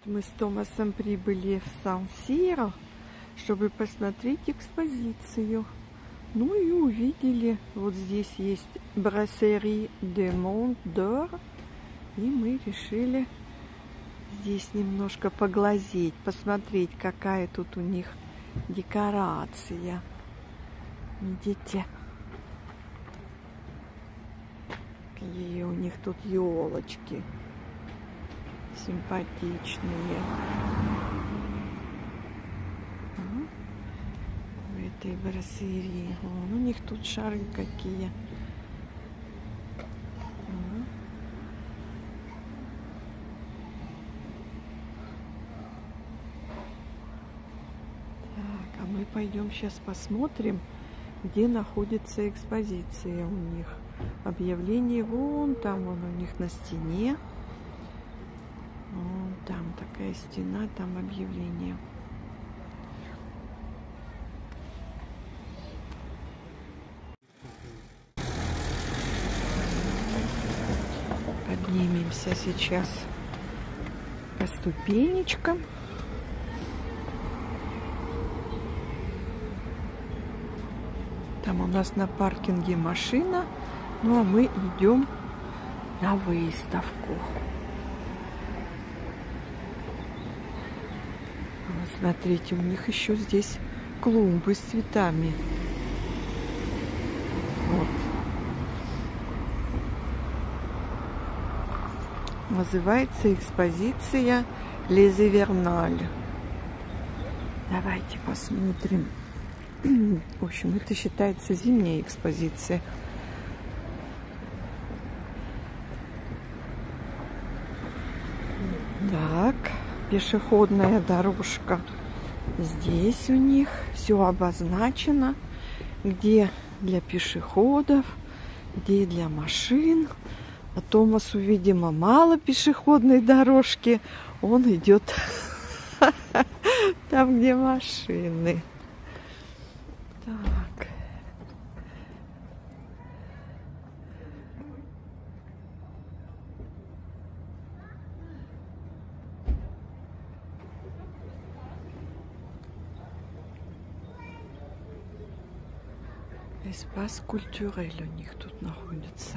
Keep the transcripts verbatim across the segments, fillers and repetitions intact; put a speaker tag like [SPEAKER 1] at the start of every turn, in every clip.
[SPEAKER 1] Мы с Томасом прибыли в Сан-Сиро, чтобы посмотреть экспозицию. Ну и увидели, вот здесь есть Brasserie de Monde d'Or. И мы решили здесь немножко поглазеть, посмотреть, какая тут у них декорация. Видите? Какие у них тут елочки симпатичные. В этой брассерии. Вон, у них тут шары какие. Так, а мы пойдем сейчас посмотрим, где находится экспозиция у них. Объявление вон там, вон у них на стене. Вон там такая стена, там объявление. Поднимемся сейчас по ступенечкам. Там у нас на паркинге машина, ну а мы идем на выставку. Вот смотрите, у них еще здесь клумбы с цветами. Вот. Называется экспозиция Les Hivernales. Давайте посмотрим. В общем, это считается зимняя экспозиция. Так, пешеходная дорожка. Здесь у них все обозначено, где для пешеходов, где для машин. А Томасу, видимо, мало пешеходной дорожки. Он идет там, где машины. Так. Эспас культурель у них тут находится.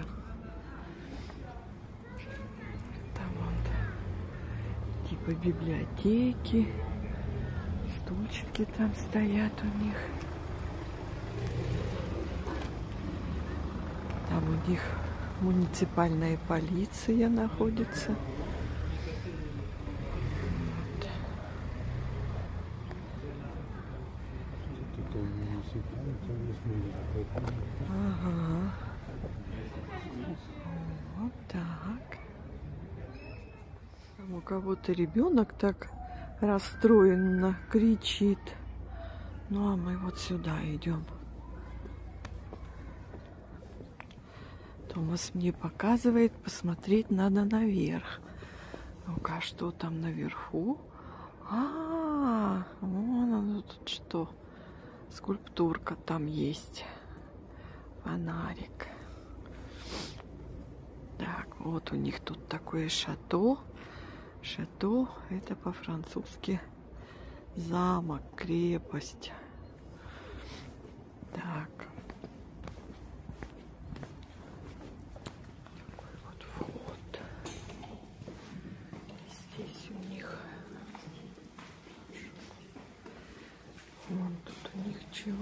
[SPEAKER 1] Там вот типа библиотеки, стульчики там стоят у них. Там у них муниципальная полиция находится. Вот. Ага. Вот так. Там у кого-то ребенок так расстроенно кричит. Ну а мы вот сюда идем. Томас мне показывает, посмотреть надо наверх. Ну-ка, что там наверху? А, -а, -а вон оно тут что. Скульптурка там есть. Фонарик. Так, вот у них тут такое шато. Шато — это по-французски замок, крепость. Так. Вон тут у них чего?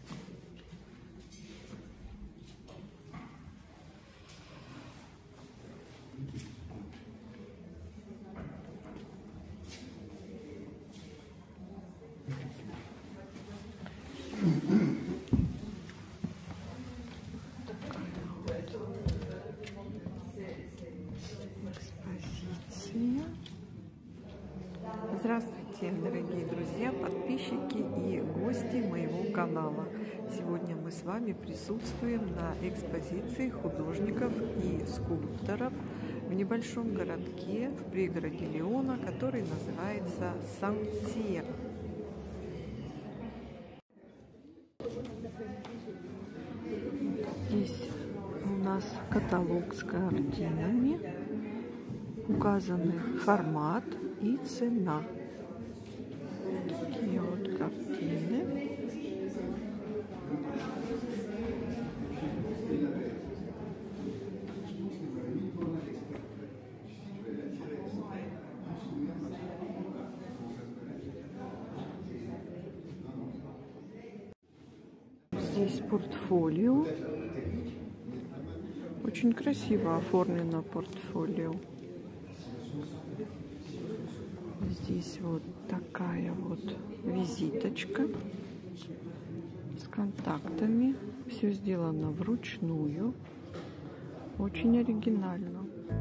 [SPEAKER 1] Экспозиция. Здравствуйте, дорогие друзья, подписчики и гости моего канала. Сегодня мы с вами присутствуем на экспозиции художников и скульпторов в небольшом городке в пригороде Лиона, который называется Сан-Сиро. Здесь у нас каталог с картинами, указаны формат и цена. Такие вот картины. Здесь портфолио. Очень красиво оформлено портфолио. Здесь вот такая вот визиточка с контактами. Все сделано вручную. Очень оригинально.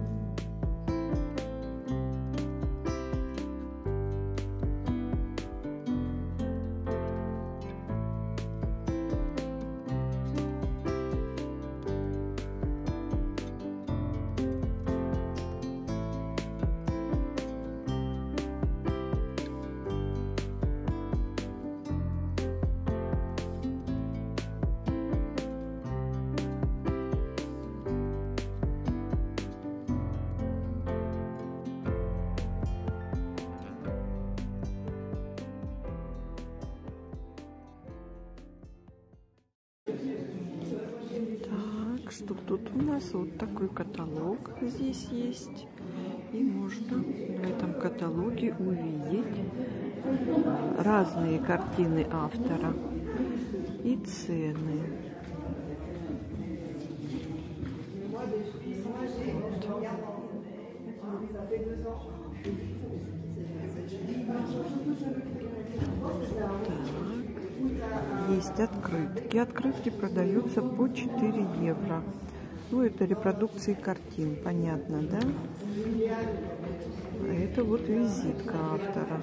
[SPEAKER 1] Что тут у нас? Вот такой каталог здесь есть. И можно в этом каталоге увидеть разные картины автора и цены. Есть открытки. Открытки продаются по четыре евро. Ну, это репродукции картин, понятно, да? А это вот визитка автора.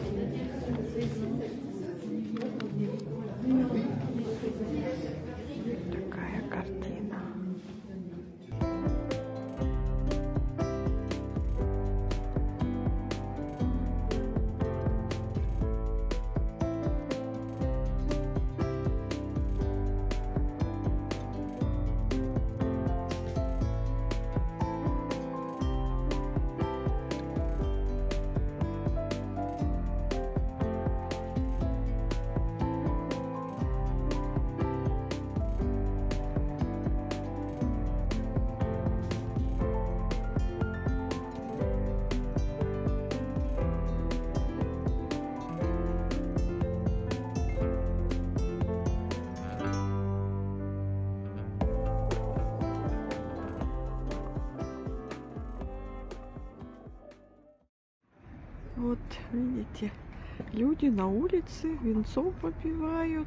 [SPEAKER 1] Такая картина. Вот, видите, люди на улице винцом попивают.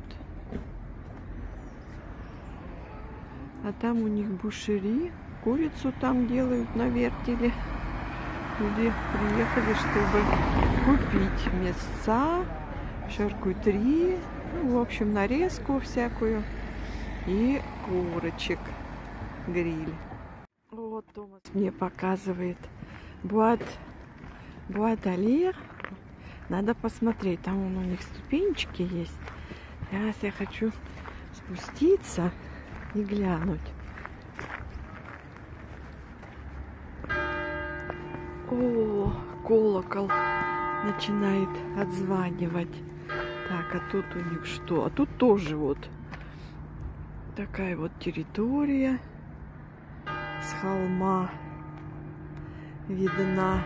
[SPEAKER 1] А там у них бушери, курицу там делают на вертеле. Люди приехали, чтобы купить мясца, шаркутри, ну, в общем, нарезку всякую и курочек, гриль. Вот Томас мне показывает Буат Буаталер. Надо посмотреть, там у них ступенечки есть. Сейчас я хочу спуститься и глянуть. О, колокол начинает отзванивать. Так, а тут у них что? А тут тоже вот такая вот территория с холма видна.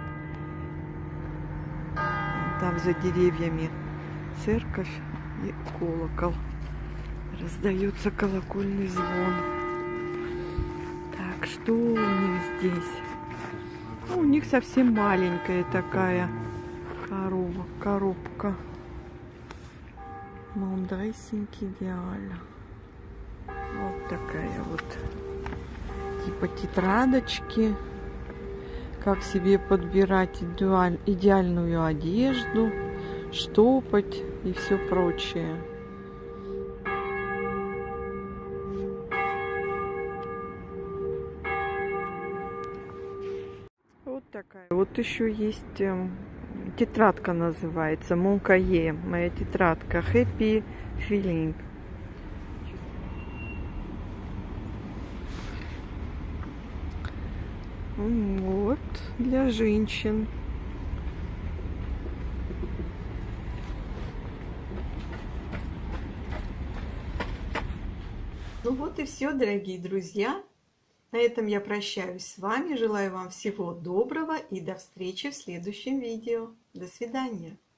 [SPEAKER 1] Там за деревьями церковь и колокол. Раздается колокольный звон. Так, что у них здесь? Ну, у них совсем маленькая такая корова, коробка. Мондрессинг идеально. Вот такая вот. Типа тетрадочки. Как себе подбирать идеаль, идеальную одежду, штопать и все прочее. Вот такая. Вот еще есть э, тетрадка, называется Монкае. Моя тетрадка Happy Feeling. Вот, для женщин. Ну вот и все, дорогие друзья. На этом я прощаюсь с вами. Желаю вам всего доброго и до встречи в следующем видео. До свидания.